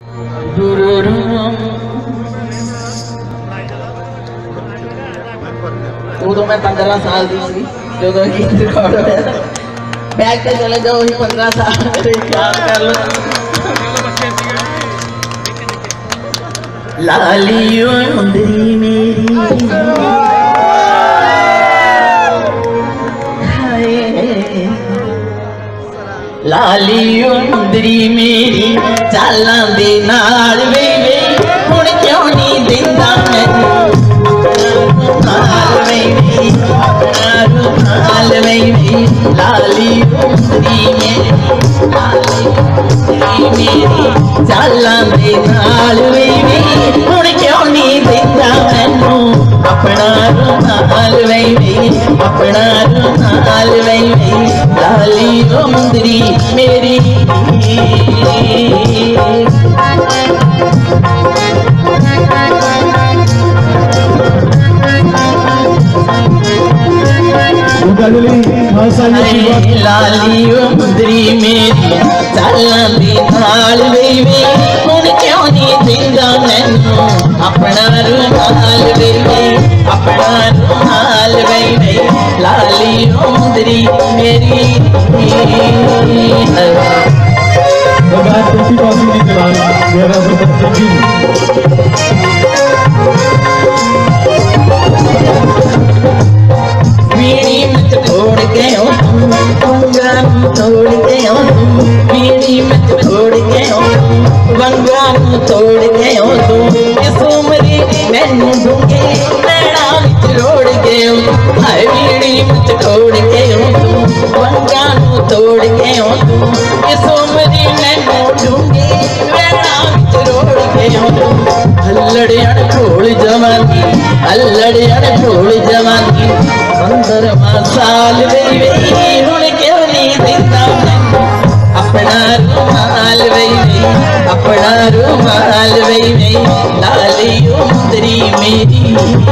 उदो मैं 15 साल दी सी जो गीत रिकॉर्ड होया बैक पे चले जाओ ही 15 साल मेरे याद कर लो। लाली उंदरी मेरी लाली उंदरी मेरी चालां दे नाल वे वे हुण क्यों नहीं दिंदा मैनू रुमाल वे अपना रुमाल वे लाली उंदरी मेरी चालां दे नाल वे हुण क्यों नहीं दिंदा मैनू अपना रुमाल वे अपना रुमाल वे लाली उंदरी मेरी। लाली उंदरी मेरी चालां दी नाल वे हुण क्यों नहीं दिंदा मैनू अपना रुमाल वे अपना रुमाल वे लाली उंदरी मेरी। बीड़ी मत छोड़ गयो वंगा तोड़ गयो बीड़ी मत छोड़ गयो वंगा तोड़ गयो तू इस उम्री मैनू दूंगे नैना विच रोड़ गयो हाय बीड़ी मत छोड़ गयो तू वंगा तोड़ गयो तू इस उम्री मैनू दूंगे नैना विच रोड़ गयो तू अल्लड़ियन ढोल जवानी अल्लड़ियन ढोल जवानी 15 साल वे हुण क्यों नहीं दिंदा मैनू अपना रुमाल वे अपना रुमाल वे लाली उंदरी मेरी।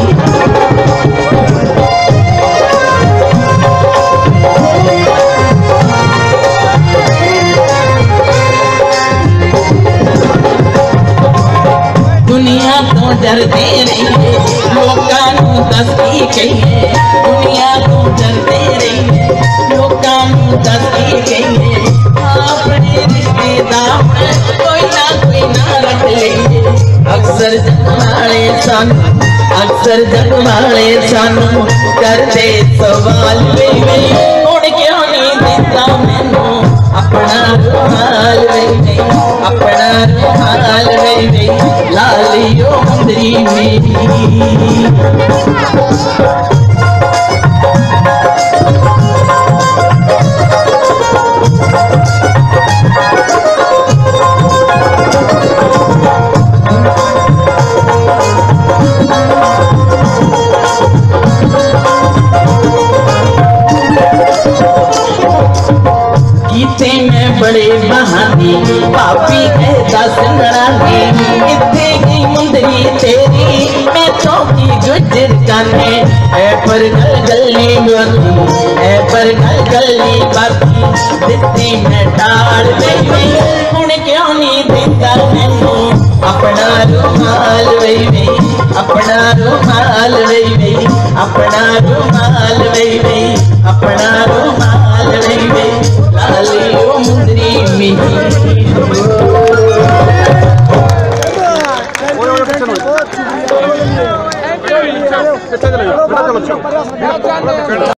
दुनिया तो डरते रहिए लोकां नूं दस की कहिए दुनिया तो डरते रहिए लोकां नूं दस की कहिए अपने रिश्तेदार कोई ना रख लइए अक्सर जग वाले सानू करते सवाल वे हुण क्यों नहीं दिंदा मैनू अपना रुमाल वे अपना रुमाल वे लाली उंदरी मेरी। गीते में बड़े बहाने पापी कहता सुनराने इत्थे की मुंदरी तेरी मैं तो की गुजर जाने है पर गली बाती है पर गली बाती दित्ती में डाल वे हुण क्यों नहीं दिंदा मैनू अपना रुमाल वे अपना रुमाल वे अपना रुमाल वे अपना रुमाल वे लाली उंदरी मेरी।